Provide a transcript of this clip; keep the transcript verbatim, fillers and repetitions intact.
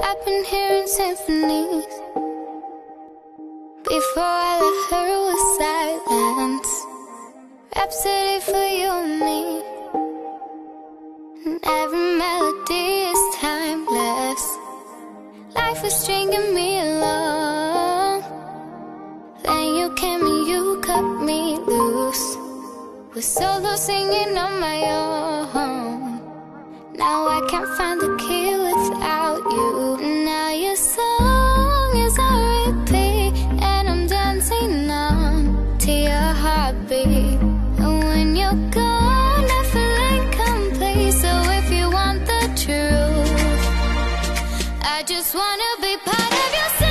I've been hearing symphonies before I let her with silence. Rhapsody for you and me, and every melody is timeless. Life was stringing me along, then you came and you cut me loose. Was solo singing on my own. Now I can't find the key without you. Now your song is on repeat, and I'm dancing on to your heartbeat. And when you're gone, I feel incomplete. So if you want the truth, I just wanna be part of your